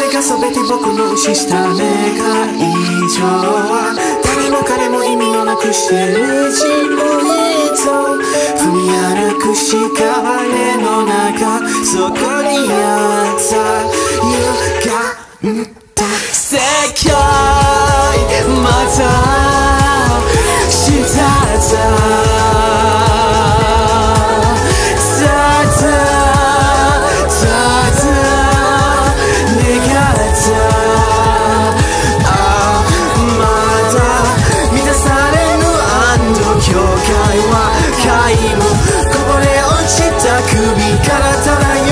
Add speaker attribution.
Speaker 1: が全て僕のシスタムが以上は誰も彼も意味のなくしてる自分と踏み歩く屍の中そこにあった歪んだ世界またした境界は皆無こぼれ落ちた首からただ